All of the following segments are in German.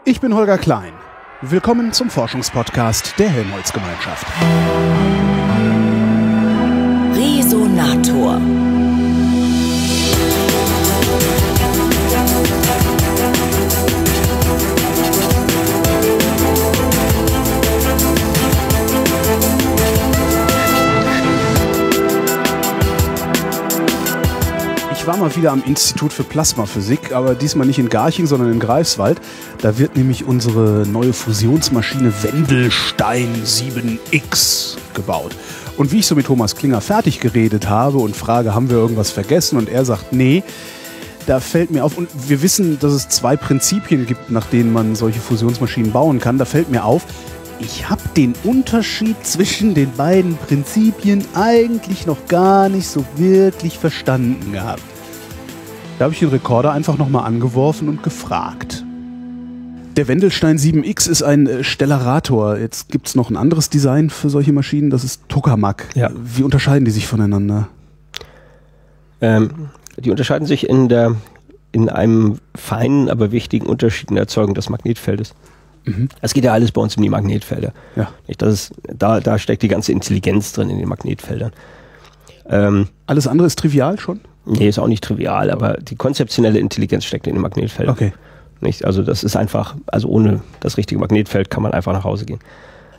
Ich bin Holger Klein. Willkommen zum Forschungspodcast der Helmholtz-Gemeinschaft. Resonator. Ich war mal wieder am Institut für Plasmaphysik, aber diesmal nicht in Garching, sondern in Greifswald. Da wird nämlich unsere neue Fusionsmaschine Wendelstein 7X gebaut. Und wie ich so mit Thomas Klinger fertig geredet habe und frage, haben wir irgendwas vergessen? Und er sagt, nee, da fällt mir auf, und wir wissen, dass es 2 Prinzipien gibt, nach denen man solche Fusionsmaschinen bauen kann. Da fällt mir auf, ich habe den Unterschied zwischen den beiden Prinzipien eigentlich noch gar nicht so wirklich verstanden gehabt. Da habe ich den Rekorder einfach nochmal angeworfen und gefragt. Der Wendelstein 7X ist ein Stellarator. Jetzt gibt es noch ein anderes Design für solche Maschinen, das ist Tokamak. Ja. Wie unterscheiden die sich voneinander? Die unterscheiden sich in einem feinen, aber wichtigen Unterschied in der Erzeugung des Magnetfeldes. Es geht ja alles bei uns um die Magnetfelder. Ja. Da steckt die ganze Intelligenz drin in den Magnetfeldern. Alles andere ist trivial schon? Nee, ist auch nicht trivial, aber die konzeptionelle Intelligenz steckt in den Magnetfeldern. Okay. Nicht? Also das ist einfach, also ohne das richtige Magnetfeld kann man einfach nach Hause gehen.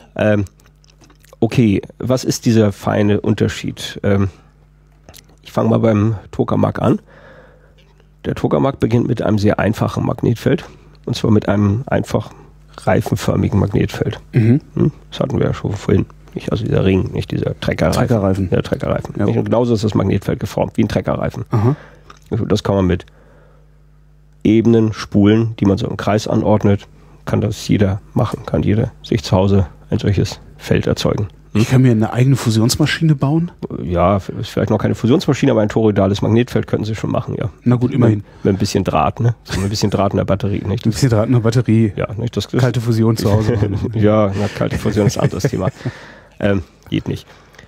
Okay, was ist dieser feine Unterschied? Ich fange mal beim Tokamak an. Der Tokamak beginnt mit einem sehr einfachen Magnetfeld, und zwar mit einem einfach reifenförmigen Magnetfeld. Das hatten wir ja schon vorhin. Nicht, also dieser Ring, nicht dieser Treckerreifen. Ja, Treckerreifen. Ja. Und genauso ist das Magnetfeld geformt, wie ein Treckerreifen. Aha. Das kann man mit Ebenen, Spulen, die man so im Kreis anordnet, kann das jeder machen, kann jeder sich zu Hause ein solches Feld erzeugen. Ich kann mir eine eigene Fusionsmaschine bauen? Ja, ist vielleicht noch keine Fusionsmaschine, aber ein toroidales Magnetfeld könnten Sie schon machen, ja. Na gut, immerhin. Mit ein bisschen Draht, ne? So ein bisschen Draht in der Batterie, nicht? Ein bisschen Draht in der Batterie. Ja, nicht? Das kalte Fusion zu Hause. Ja, kalte Fusion ist ein anderes Thema. Geht nicht.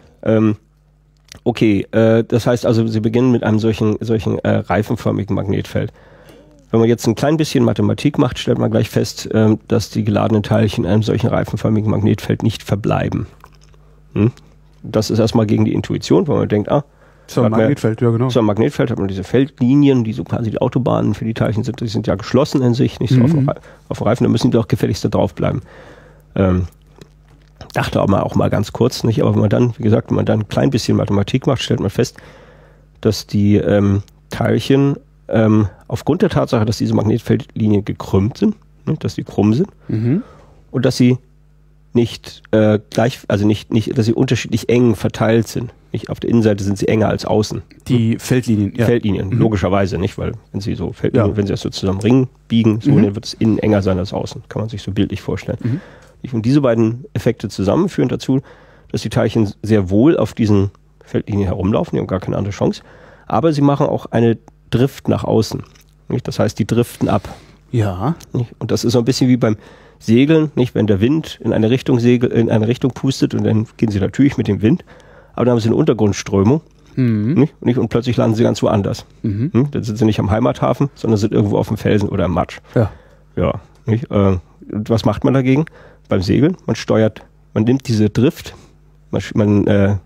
Okay, das heißt also, Sie beginnen mit einem solchen reifenförmigen Magnetfeld. Wenn man jetzt ein klein bisschen Mathematik macht, stellt man gleich fest, dass die geladenen Teilchen in einem solchen reifenförmigen Magnetfeld nicht verbleiben. Das ist erstmal gegen die Intuition, weil man denkt, so ein Magnetfeld, ja genau. So ein Magnetfeld hat man diese Feldlinien, die so quasi die Autobahnen für die Teilchen sind, die sind ja geschlossen in sich, nicht so auf dem Reifen, da müssen die doch gefälligst da drauf bleiben. Dachte auch mal ganz kurz, nicht, aber wenn man dann, wie gesagt, wenn man dann ein klein bisschen Mathematik macht, stellt man fest, dass die Teilchen aufgrund der Tatsache, dass diese Magnetfeldlinien gekrümmt sind, ne, dass sie krumm sind und dass sie nicht dass sie unterschiedlich eng verteilt sind. Nicht, auf der Innenseite sind sie enger als außen. Die Feldlinien, ja. Feldlinien, logischerweise, nicht, weil wenn sie so Feldlinien, wenn sie das so zusammen Ring biegen, so dann wird es innen enger sein als außen. Kann man sich so bildlich vorstellen. Und diese beiden Effekte zusammen führen dazu, dass die Teilchen sehr wohl auf diesen Feldlinien herumlaufen, die haben gar keine andere Chance, aber sie machen auch eine Drift nach außen. Nicht? Das heißt, die driften ab. Ja. Nicht? Und das ist so ein bisschen wie beim Segeln, nicht, wenn der Wind in eine Richtung pustet und dann gehen sie natürlich mit dem Wind, aber dann haben sie eine Untergrundströmung nicht? Und plötzlich landen sie ganz woanders. Dann sind sie nicht am Heimathafen, sondern sind irgendwo auf dem Felsen oder im Matsch. Ja. Nicht? Und was macht man dagegen? Beim Segeln, man nimmt diese Drift, man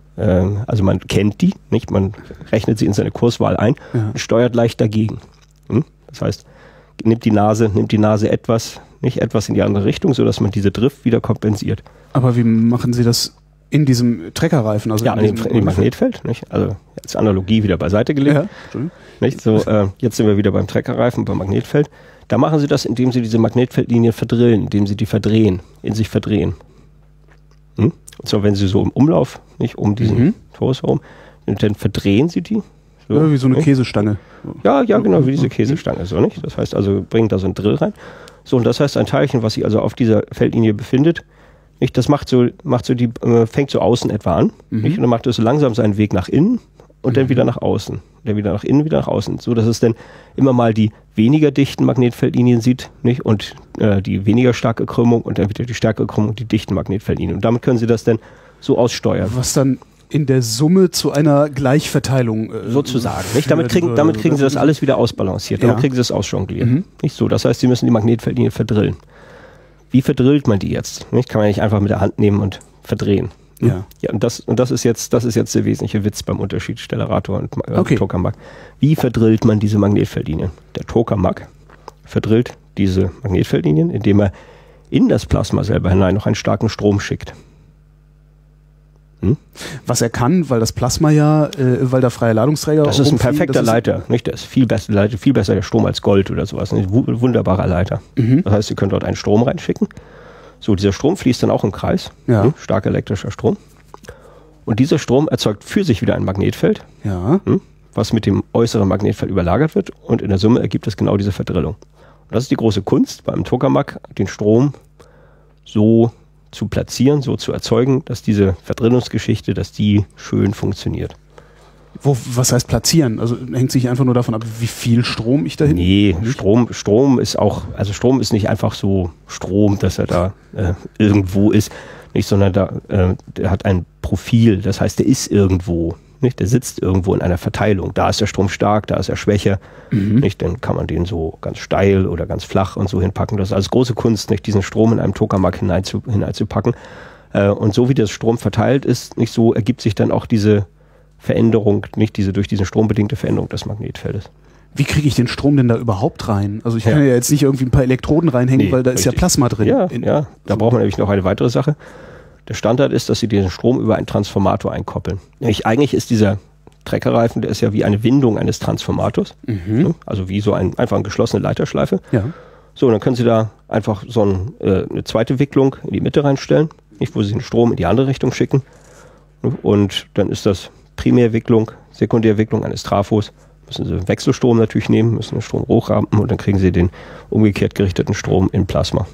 kennt die, nicht? Man rechnet sie in seine Kurswahl ein und steuert leicht dagegen. Das heißt, nimmt die Nase etwas in die andere Richtung, sodass man diese Drift wieder kompensiert. Aber wie machen Sie das in diesem Treckerreifen? Also in dem Magnetfeld. Nicht? Also als Analogie wieder beiseite gelegt. Ja, nicht? So, jetzt sind wir wieder beim Treckerreifen, beim Magnetfeld. Da machen Sie das, indem Sie diese Magnetfeldlinie verdrillen, indem Sie die in sich verdrehen. Und zwar, wenn Sie so im Umlauf, nicht um diesen Torus herum, dann verdrehen Sie die. So, ja, wie so eine Käsestange. Ja, genau, wie diese Käsestange. So, nicht? Das heißt also, bringen da so ein Drill rein. So, und das heißt, ein Teilchen, was sich also auf dieser Feldlinie befindet, nicht, das fängt so außen etwa an, nicht? Und dann macht es so langsam seinen Weg nach innen und dann wieder nach außen. Dann wieder nach innen, wieder nach außen. So, dass es dann immer mal die weniger dichten Magnetfeldlinien sieht, nicht? Und die weniger starke Krümmung und dann wieder die stärkere Krümmung und die dichten Magnetfeldlinien. Und damit können Sie das dann so aussteuern. Was dann in der Summe zu einer Gleichverteilung sozusagen. Nicht? Damit kriegen Sie das alles wieder ausbalanciert. Damit kriegen Sie das ausjongliert. Nicht so. Das heißt, Sie müssen die Magnetfeldlinie verdrillen. Wie verdrillt man die jetzt? Nicht? Kann man nicht einfach mit der Hand nehmen und verdrehen. Ja. Ja, und das ist jetzt der wesentliche Witz beim Unterschied Stellarator und Tokamak. Wie verdrillt man diese Magnetfeldlinien? Der Tokamak verdrillt diese Magnetfeldlinien, indem er in das Plasma selber hinein noch einen starken Strom schickt. Was er kann, weil das Plasma weil da freie Ladungsträger Das ist ein perfekter Leiter, nicht? Der ist viel besser der Strom als Gold oder sowas. Ein wunderbarer Leiter. Das heißt, Sie können dort einen Strom reinschicken. So, dieser Strom fließt dann auch im Kreis. Ja. Starker elektrischer Strom. Und dieser Strom erzeugt für sich wieder ein Magnetfeld, was mit dem äußeren Magnetfeld überlagert wird. Und in der Summe ergibt es genau diese Verdrillung. Und das ist die große Kunst beim Tokamak, den Strom so zu platzieren, so zu erzeugen, dass diese Verdrillungsgeschichte, dass die schön funktioniert. Was heißt platzieren? Also hängt sich einfach nur davon ab, wie viel Strom ich da hin? Nee, Strom ist auch, also Strom ist nicht einfach so Strom, dass er da irgendwo ist, nicht, sondern der hat ein Profil, das heißt, der ist irgendwo, nicht? Der sitzt irgendwo in einer Verteilung. Da ist der Strom stark, da ist er schwächer, nicht? Dann kann man den so ganz steil oder ganz flach und so hinpacken. Das ist also große Kunst, nicht, diesen Strom in einem Tokamak hineinzupacken. Und so wie der Strom verteilt ist, nicht, so ergibt sich dann auch diese Veränderung, nicht durch diese strombedingte Veränderung des Magnetfeldes. Wie kriege ich den Strom denn da überhaupt rein? Also ich kann ja jetzt nicht irgendwie ein paar Elektroden reinhängen, weil da ist ja Plasma drin. Ja, da braucht man nämlich noch eine weitere Sache. Der Standard ist, dass Sie diesen Strom über einen Transformator einkoppeln. Eigentlich ist dieser Treckerreifen, der ist ja wie eine Windung eines Transformators. Also wie so einfach eine geschlossene Leiterschleife. Ja. So, und dann können Sie da einfach so eine zweite Wicklung in die Mitte reinstellen, nicht, wo Sie den Strom in die andere Richtung schicken. Und dann ist das Primärwicklung, Sekundärwicklung eines Trafos. Müssen Sie Wechselstrom natürlich nehmen, müssen den Strom hochrampen und dann kriegen Sie den umgekehrt gerichteten Strom in Plasma.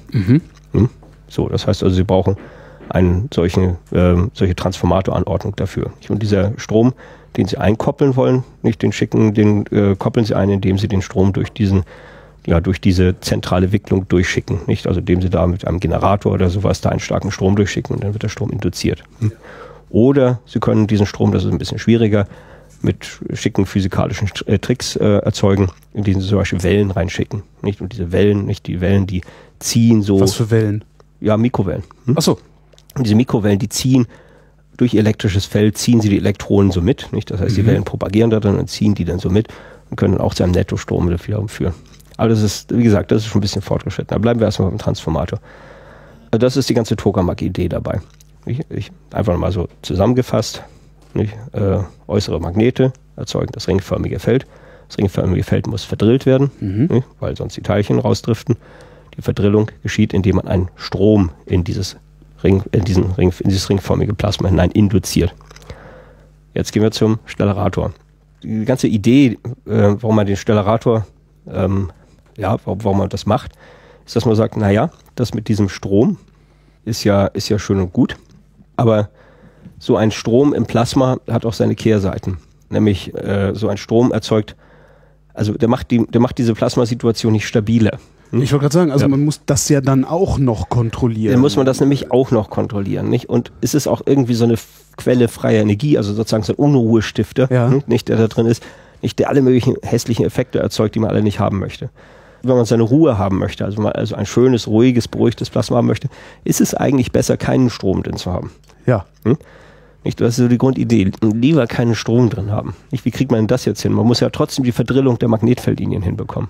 So, das heißt also, Sie brauchen eine solche Transformatoranordnung dafür. Und dieser Strom, den Sie einkoppeln wollen, nicht, den koppeln Sie ein, indem Sie den Strom durch diese zentrale Wicklung durchschicken, nicht? Also indem Sie da mit einem Generator oder sowas da einen starken Strom durchschicken und dann wird der Strom induziert. Oder Sie können diesen Strom, das ist ein bisschen schwieriger, mit schicken physikalischen Tricks erzeugen, indem Sie zum Beispiel Wellen reinschicken. Nicht? Und diese Wellen, nicht die Wellen, die ziehen so. Was für Wellen? Ja, Mikrowellen. Ach so. Und diese Mikrowellen, die ziehen durch ihr elektrisches Feld, ziehen sie die Elektronen so mit. Nicht? Das heißt, die Wellen propagieren da dann und ziehen die dann so mit und können dann auch zu einem Nettostrom wiederum führen. Aber das ist, wie gesagt, das ist schon ein bisschen fortgeschritten. Da bleiben wir erstmal beim Transformator. Also das ist die ganze Tokamak-Idee dabei. Einfach mal so zusammengefasst. Äußere Magnete erzeugen das ringförmige Feld. Das ringförmige Feld muss verdrillt werden, weil sonst die Teilchen rausdriften. Die Verdrillung geschieht, indem man einen Strom in dieses ringförmige Plasma hinein induziert. Jetzt gehen wir zum Stellarator. Die ganze Idee, warum man den Stellarator, warum man das macht, ist, dass man sagt, naja, das mit diesem Strom ist ja schön und gut, aber so ein Strom im Plasma hat auch seine Kehrseiten. Nämlich so ein Strom erzeugt, also der macht diese Plasmasituation nicht stabiler. Ich wollte gerade sagen, also man muss das ja dann auch noch kontrollieren. Dann muss man das nämlich auch noch kontrollieren, nicht? Und ist es auch irgendwie so eine Quelle freier Energie, also sozusagen so ein Unruhestifter, nicht, der da drin ist, nicht, der alle möglichen hässlichen Effekte erzeugt, die man alle nicht haben möchte. Wenn man seine Ruhe haben möchte, also ein schönes, ruhiges, beruhigtes Plasma haben möchte, ist es eigentlich besser, keinen Strom drin zu haben. Ja. Nicht, das ist so die Grundidee. Lieber keinen Strom drin haben. Nicht, wie kriegt man denn das jetzt hin? Man muss ja trotzdem die Verdrillung der Magnetfeldlinien hinbekommen.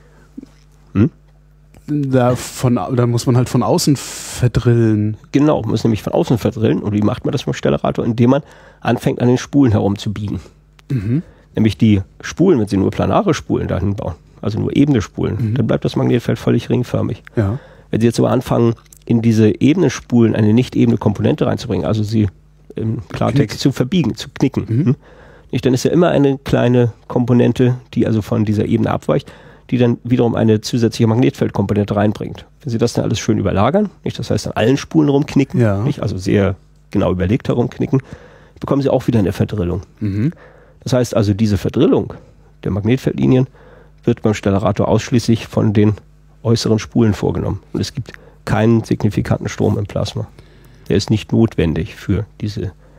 Da muss man halt von außen verdrillen. Genau, man muss nämlich von außen verdrillen. Und wie macht man das mit dem Stellarator? Indem man anfängt, an den Spulen herumzubiegen. Nämlich die Spulen, wenn Sie nur planare Spulen dahin bauen, also nur ebene Spulen, dann bleibt das Magnetfeld völlig ringförmig. Ja. Wenn Sie jetzt aber anfangen, in diese ebene Spulen eine nicht ebene Komponente reinzubringen, also sie im Klartext zu verbiegen, zu knicken, nicht, dann ist ja immer eine kleine Komponente, die also von dieser Ebene abweicht, die dann wiederum eine zusätzliche Magnetfeldkomponente reinbringt. Wenn Sie das dann alles schön überlagern, nicht, das heißt an allen Spulen rumknicken, nicht, also sehr genau überlegt herumknicken, bekommen Sie auch wieder eine Verdrillung. Das heißt also, diese Verdrillung der Magnetfeldlinien wird beim Stellarator ausschließlich von den äußeren Spulen vorgenommen. Und es gibt keinen signifikanten Strom im Plasma. Der ist nicht notwendig für diese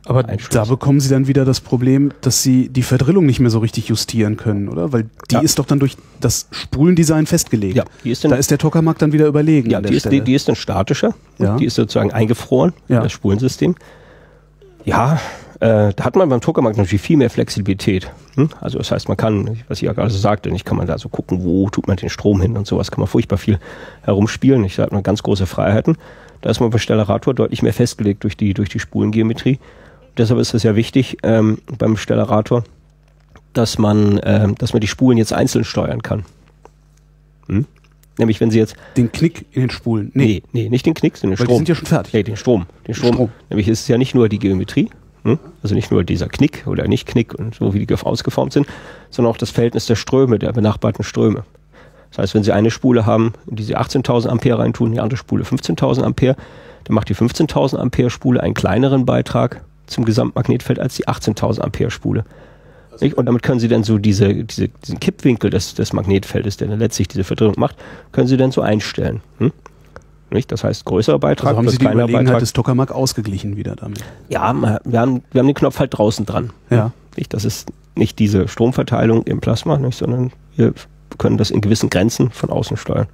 Aber da bekommen Sie dann wieder das Problem, dass Sie die Verdrillung nicht mehr so richtig justieren können, oder? Weil die ist doch dann durch das Spulendesign festgelegt. Ja, da ist der Tokamak dann wieder überlegen. Ja, die ist dann statischer. Ja. Die ist sozusagen eingefroren, das Spulensystem. Ja, da hat man beim Tokamak natürlich viel mehr Flexibilität. Also das heißt, man kann, was ich ja gerade so sagte, nicht kann man da so gucken, wo tut man den Strom hin und sowas, kann man furchtbar viel herumspielen. Da hat man ganz große Freiheiten. Da ist man beim Stellarator deutlich mehr festgelegt durch die Spulengeometrie. Deshalb ist es ja wichtig beim Stellarator, dass man die Spulen jetzt einzeln steuern kann. Nämlich wenn Sie jetzt... Den Knick in den Spulen? Nee, nicht den Knick, sondern den Strom. Die sind ja schon fertig. Nee, den Strom. Nämlich ist es ja nicht nur die Geometrie, also nicht nur dieser Knick oder Nicht-Knick und so, wie die ausgeformt sind, sondern auch das Verhältnis der Ströme, der benachbarten Ströme. Das heißt, wenn Sie eine Spule haben, in die Sie 18.000 Ampere reintun, die andere Spule 15.000 Ampere, dann macht die 15.000 Ampere Spule einen kleineren Beitrag zum Gesamtmagnetfeld als die 18.000 Ampere Spule. Und damit können Sie dann so diesen Kippwinkel des Magnetfeldes, der dann letztlich diese Verdrehung macht, können Sie dann so einstellen. Nicht? Das heißt, größerer Beitrag, also haben Sie die Überlegenheit des Tokamak ausgeglichen wieder damit? Ja, wir haben den Knopf halt draußen dran. Ja. Nicht? Das ist nicht diese Stromverteilung im Plasma, nicht, sondern wir können das in gewissen Grenzen von außen steuern.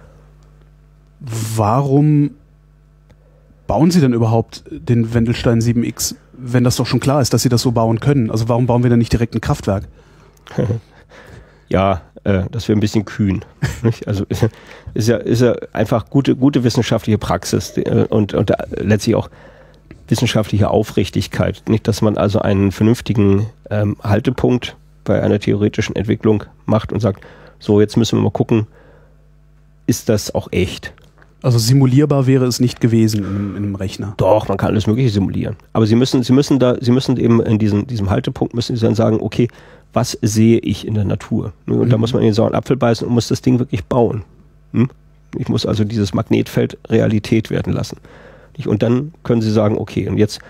Warum bauen Sie denn überhaupt den Wendelstein 7X, wenn das doch schon klar ist, dass Sie das so bauen können? Also warum bauen wir denn nicht direkt ein Kraftwerk? Ja, das wäre ein bisschen kühn. Nicht? Also ist ja einfach gute wissenschaftliche Praxis und letztlich auch wissenschaftliche Aufrichtigkeit. Nicht, dass man also einen vernünftigen Haltepunkt bei einer theoretischen Entwicklung macht und sagt, so, jetzt müssen wir mal gucken, ist das auch echt? Also simulierbar wäre es nicht gewesen in einem Rechner. Doch, man kann alles Mögliche simulieren. Aber Sie müssen eben in diesem Haltepunkt müssen Sie dann sagen, okay, was sehe ich in der Natur? Und da muss man in den sauren Apfel beißen und muss das Ding wirklich bauen. Ich muss also dieses Magnetfeld Realität werden lassen. Und dann können Sie sagen, okay, und jetzt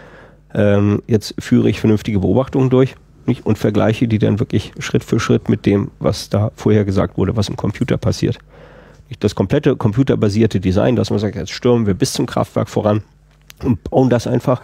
führe ich vernünftige Beobachtungen durch und vergleiche die dann wirklich Schritt für Schritt mit dem, was da vorher gesagt wurde, was im Computer passiert. Das komplette computerbasierte Design, dass man sagt, jetzt stürmen wir bis zum Kraftwerk voran und bauen das einfach,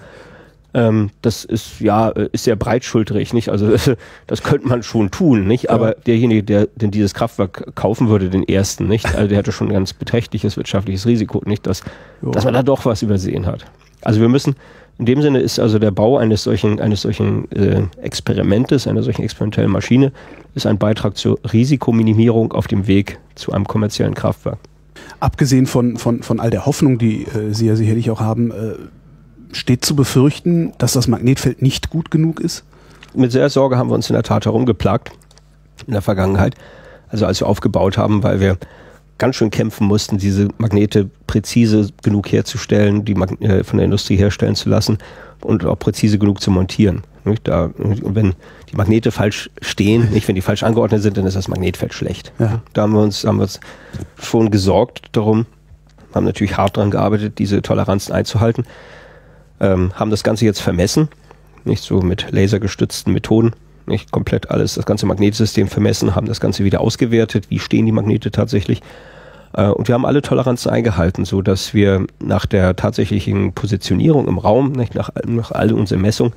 das ist sehr breitschultrig, nicht? Also das könnte man schon tun, nicht? Aber derjenige, der denn dieses Kraftwerk kaufen würde, den ersten, nicht? Also der hatte schon ein ganz beträchtliches wirtschaftliches Risiko, nicht? Dass man da doch was übersehen hat. Also wir müssen, in dem Sinne ist also der Bau eines solchen Experimentes, einer solchen experimentellen Maschine, ist ein Beitrag zur Risikominimierung auf dem Weg zu einem kommerziellen Kraftwerk. Abgesehen von all der Hoffnung, die Sie ja sicherlich auch haben, steht zu befürchten, dass das Magnetfeld nicht gut genug ist? Mit sehr Sorge haben wir uns in der Tat herumgeplagt in der Vergangenheit. Also als wir aufgebaut haben, weil wir ganz schön kämpfen mussten, diese Magnete präzise genug herzustellen, die von der Industrie herstellen zu lassen und auch präzise genug zu montieren. Wenn die Magnete falsch stehen, wenn die falsch angeordnet sind, dann ist das Magnetfeld schlecht. Ja. Da haben wir uns schon gesorgt darum, haben natürlich hart daran gearbeitet, diese Toleranzen einzuhalten, haben das Ganze jetzt vermessen, nicht so mit lasergestützten Methoden, nicht komplett alles, das ganze Magnetsystem vermessen, haben das Ganze wieder ausgewertet, wie stehen die Magnete tatsächlich. Und wir haben alle Toleranzen eingehalten, so dass wir nach der tatsächlichen Positionierung im Raum, nicht, nach all unseren Messungen,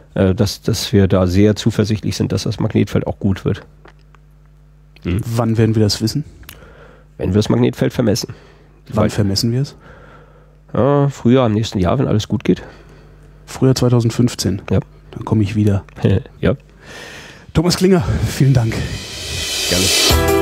dass wir da sehr zuversichtlich sind, dass das Magnetfeld auch gut wird. Wann werden wir das wissen? Wenn wir das Magnetfeld vermessen. Wann vermessen wir es? Frühjahr im nächsten Jahr, wenn alles gut geht. Frühjahr 2015? Ja. Dann komme ich wieder. Ja. Thomas Klinger, vielen Dank. Gerne.